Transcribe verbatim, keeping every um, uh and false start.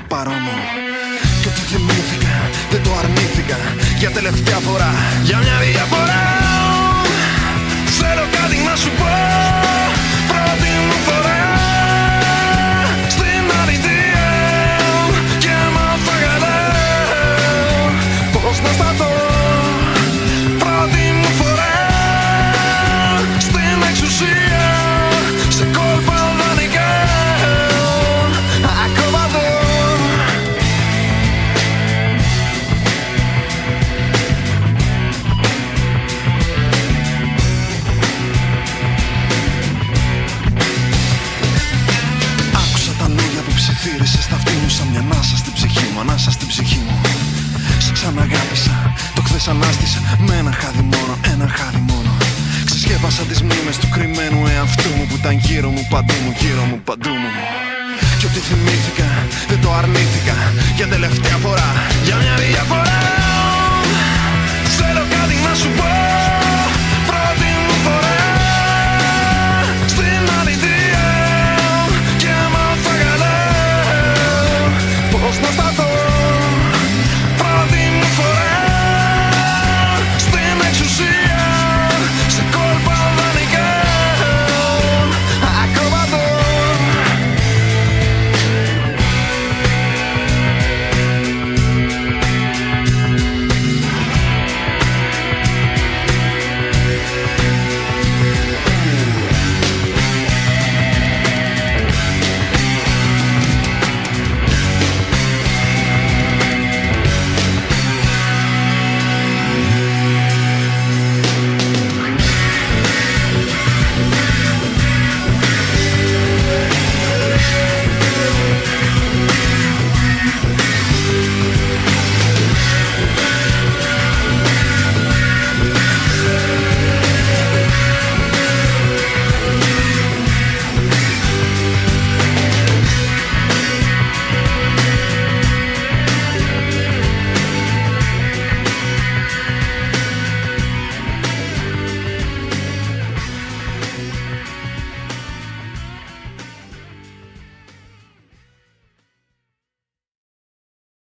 παρόμο. Κι ό,τι θυμήθηκα δεν το αρνήθηκα για τελευταία φορά. Για μια διαφορά θέλω κάτι να σου πω. Πρώτη μου φορά στην αλήθεια και μ' αγαπάω. Πώς να σταθώ. Πρώτη μου φορά στην εξουσία σε κόλπα οδανικά ακροβατώ. Ψιθύρισες τα αυτή μου σαν μια ανάσα στην ψυχή μου, ανάσα στην ψυχή μου. Σε ξαναγάπησα, το χθες ανάστησα με ένα χάδι μόνο, ένα χάδι μόνο. Ξεσκέπασα τις μνήμες του κρυμμένου εαυτού μου που ήταν γύρω μου, παντού μου, γύρω μου, παντού μου. Κι ό,τι θυμήθηκα δεν το αρνήθηκα για τελευταία φορά.